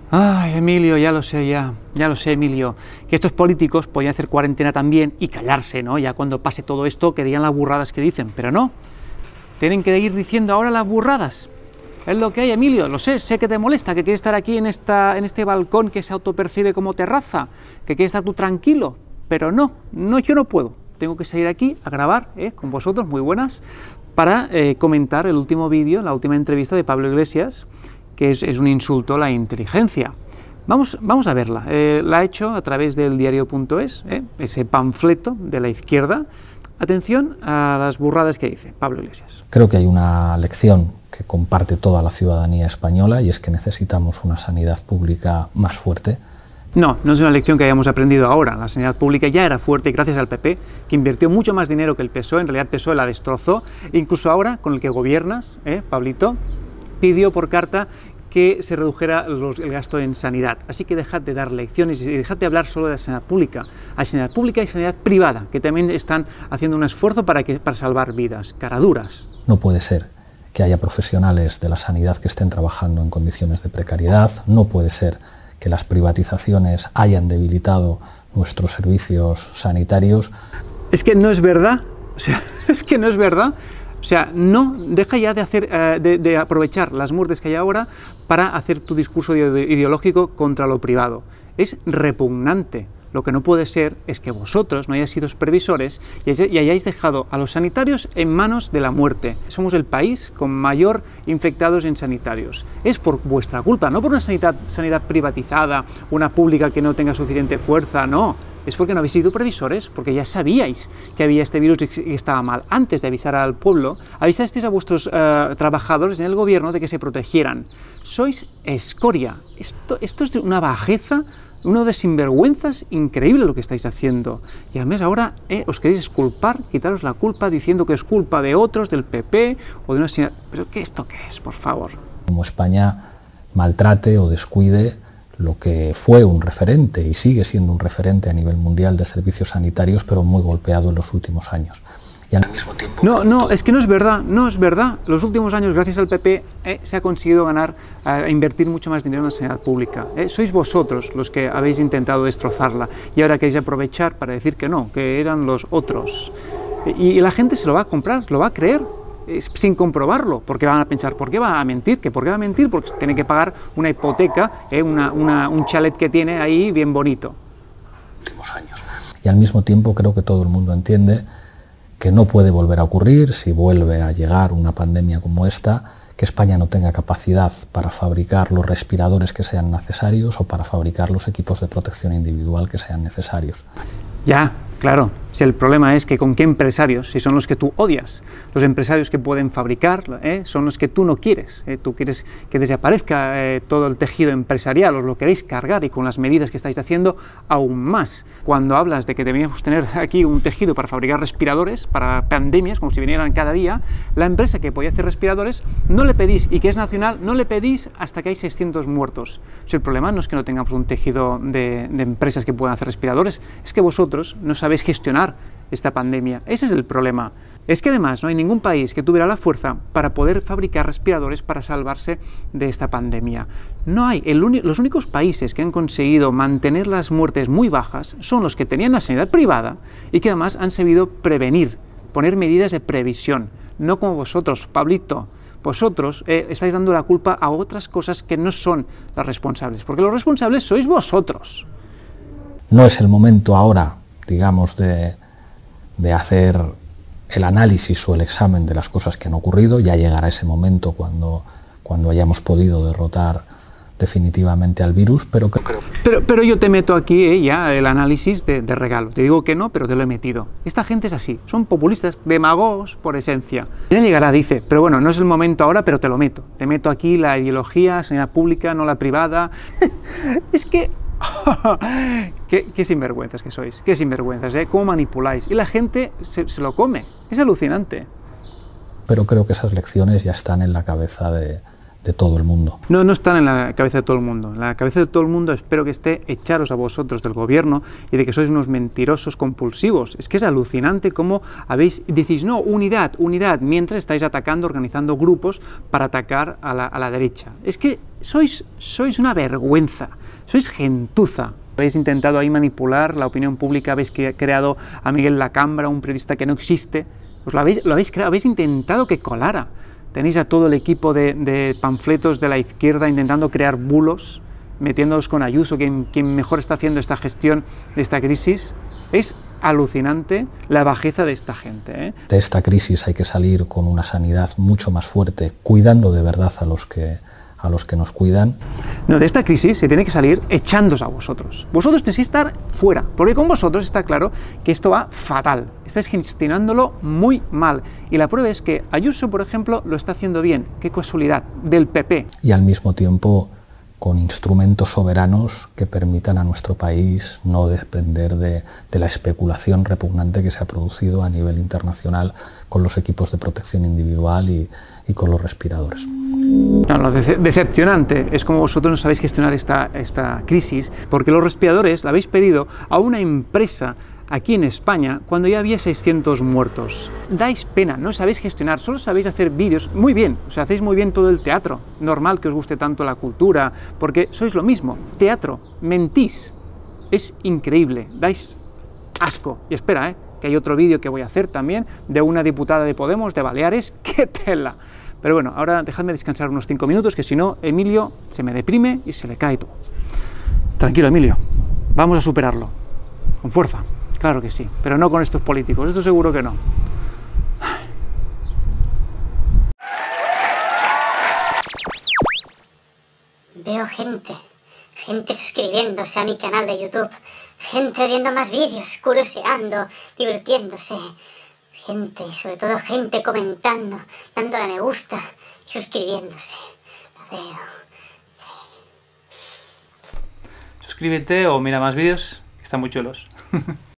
Ay, Emilio, ya lo sé, Emilio, que estos políticos podían hacer cuarentena también y callarse, ¿no? Ya cuando pase todo esto, que digan las burradas que dicen, pero no, tienen que ir diciendo ahora las burradas. Es lo que hay, Emilio, lo sé que te molesta, que quieres estar aquí en este balcón que se autopercibe como terraza, que quieres estar tú tranquilo, pero no, yo no puedo, tengo que salir aquí a grabar con vosotros, muy buenas, para comentar el último vídeo, la última entrevista de Pablo Iglesias, que es un insulto a la inteligencia. Vamos a verla. La ha hecho a través del diario.es, ese panfleto de la izquierda. Atención a las burradas que dice Pablo Iglesias. Creo que hay una lección que comparte toda la ciudadanía española y es que necesitamos una sanidad pública más fuerte. No es una lección que hayamos aprendido ahora. La sanidad pública ya era fuerte gracias al PP, que invirtió mucho más dinero que el PSOE. En realidad el PSOE la destrozó. Incluso ahora, con el que gobiernas, Pablito, pidió por carta que se redujera el gasto en sanidad. Así que dejad de dar lecciones y dejad de hablar solo de la sanidad pública. Hay sanidad pública y sanidad privada, que también están haciendo un esfuerzo para salvar vidas. Caraduras. No puede ser que haya profesionales de la sanidad que estén trabajando en condiciones de precariedad. No puede ser que las privatizaciones hayan debilitado nuestros servicios sanitarios. Es que no es verdad. O sea, es que no es verdad. O sea, no, deja ya de aprovechar las muertes que hay ahora para hacer tu discurso ideológico contra lo privado. Es repugnante. Lo que no puede ser es que vosotros no hayáis sido previsores y hayáis dejado a los sanitarios en manos de la muerte. Somos el país con mayor infectados en sanitarios. Es por vuestra culpa, no por una sanidad privatizada, una pública que no tenga suficiente fuerza, no. Es porque no habéis sido previsores, porque ya sabíais que había este virus y que estaba mal. Antes de avisar al pueblo, avisasteis a vuestros trabajadores en el gobierno de que se protegieran. Sois escoria. Esto es una bajeza, uno de sinvergüenzas increíble lo que estáis haciendo. Y además ahora os queréis exculpar, quitaros la culpa diciendo que es culpa de otros, del PP o de una señora. ¿Pero esto qué es, por favor? Como España maltrate o descuide lo que fue un referente y sigue siendo un referente a nivel mundial de servicios sanitarios, pero muy golpeado en los últimos años. Y al mismo tiempo... No, es que no es verdad. Los últimos años, gracias al PP, se ha conseguido invertir mucho más dinero en la sanidad pública. Sois vosotros los que habéis intentado destrozarla y ahora queréis aprovechar para decir que no, que eran los otros. Y la gente se lo va a comprar, lo va a creer, sin comprobarlo, porque van a pensar, ¿por qué va a mentir? ¿Por qué va a mentir? Porque tiene que pagar una hipoteca, un chalet que tiene ahí bien bonito. Últimos años. Y al mismo tiempo creo que todo el mundo entiende que no puede volver a ocurrir, si vuelve a llegar una pandemia como esta, que España no tenga capacidad para fabricar los respiradores que sean necesarios o para fabricar los equipos de protección individual que sean necesarios. Ya, claro, si el problema es que con qué empresarios, si son los que tú odias, los empresarios que pueden fabricar, son los que tú no quieres, tú quieres que desaparezca todo el tejido empresarial, os lo queréis cargar y con las medidas que estáis haciendo aún más. Cuando hablas de que deberíamos tener aquí un tejido para fabricar respiradores, para pandemias, como si vinieran cada día, la empresa que podía hacer respiradores no le pedís, y que es nacional, no le pedís hasta que hay 600 muertos. Si el problema no es que no tengamos un tejido de empresas que puedan hacer respiradores, es que vosotros no sabéis gestionar esta pandemia. Ese es el problema. Es que además no hay ningún país que tuviera la fuerza para poder fabricar respiradores para salvarse de esta pandemia. No hay. Los únicos países que han conseguido mantener las muertes muy bajas son los que tenían la sanidad privada y que además han sabido prevenir, poner medidas de previsión. No como vosotros, Pablito. Vosotros estáis dando la culpa a otras cosas que no son las responsables, porque los responsables sois vosotros. No es el momento ahora, digamos, de hacer el análisis o el examen de las cosas que han ocurrido. Ya llegará ese momento cuando hayamos podido derrotar definitivamente al virus, pero yo te meto aquí ya el análisis de regalo. Te digo que no, pero te lo he metido. Esta gente es así, son populistas, demagogos por esencia. Ya llegará, dice, pero bueno, no es el momento ahora, pero te lo meto. Te meto aquí la ideología, sanidad pública, no la privada. Es que... qué sinvergüenzas que sois, qué sinvergüenzas, cómo manipuláis, y la gente se lo come, es alucinante. Pero creo que esas lecciones ya están en la cabeza de de todo el mundo. No, no están en la cabeza de todo el mundo. En la cabeza de todo el mundo espero que esté echaros a vosotros del gobierno y de que sois unos mentirosos compulsivos. Es que es alucinante cómo decís, no, unidad, unidad, mientras estáis atacando, organizando grupos para atacar a la derecha. Es que sois una vergüenza, sois gentuza. Habéis intentado ahí manipular la opinión pública, habéis creado a Miguel Lacambra, un periodista que no existe, pues lo habéis creado, habéis intentado que colara. Tenéis a todo el equipo de panfletos de la izquierda intentando crear bulos, metiéndolos con Ayuso, quien mejor está haciendo esta gestión de esta crisis. Es alucinante la bajeza de esta gente, ¿eh? De esta crisis hay que salir con una sanidad mucho más fuerte, cuidando de verdad a los que nos cuidan. No, de esta crisis se tiene que salir echándoos a vosotros. Vosotros tenéis que estar fuera, porque con vosotros está claro que esto va fatal. Estáis gestionándolo muy mal. Y la prueba es que Ayuso, por ejemplo, lo está haciendo bien. Qué casualidad, del PP. Y al mismo tiempo con instrumentos soberanos que permitan a nuestro país no depender de la especulación repugnante que se ha producido a nivel internacional con los equipos de protección individual y con los respiradores. No, lo decepcionante es como vosotros no sabéis gestionar esta crisis, porque los respiradores la habéis pedido a una empresa aquí en España cuando ya había 600 muertos. Dais pena, no sabéis gestionar, solo sabéis hacer vídeos muy bien, o sea, hacéis muy bien todo el teatro. Normal que os guste tanto la cultura, porque sois lo mismo, teatro, mentís. Es increíble, dais asco. Y espera, que hay otro vídeo que voy a hacer también de una diputada de Podemos, de Baleares, ¡qué tela! Pero bueno, ahora dejadme descansar unos 5 minutos, que si no, Emilio se me deprime y se le cae todo. Tranquilo, Emilio, vamos a superarlo, con fuerza. Claro que sí, pero no con estos políticos, esto seguro que no. Veo gente suscribiéndose a mi canal de YouTube, gente viendo más vídeos, curioseando, divirtiéndose, gente, sobre todo gente comentando, dándole a me gusta y suscribiéndose. La veo, sí. Suscríbete o mira más vídeos, que están muy chulos.